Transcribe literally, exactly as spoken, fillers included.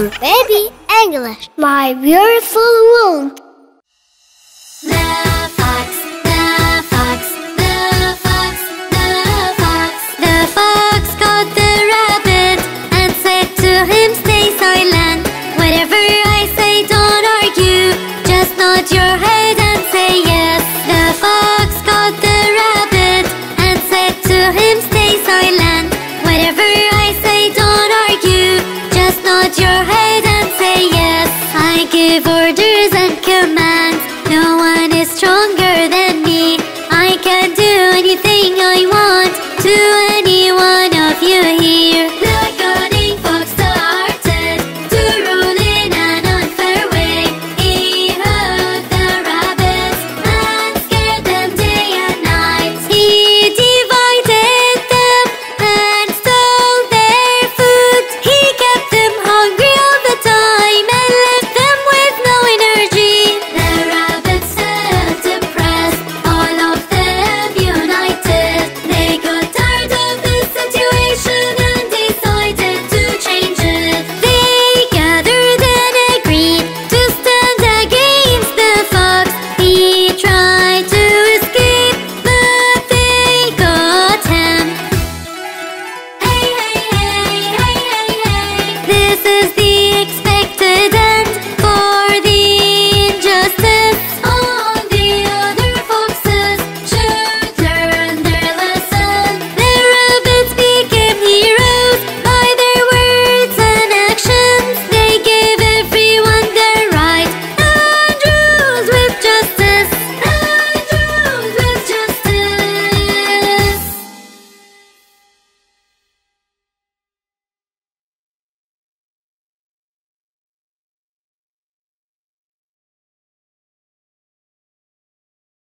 for baby English. My beautiful wound. The fox, the fox, the fox, the fox. The fox caught the rabbit and said to him, stay silent. Whatever I say, don't argue. Just nod your head and say yes. The fox caught the rabbit and said to him, stay silent. Whatever I say, don't argue. Just nod your head and say yes. I give orders.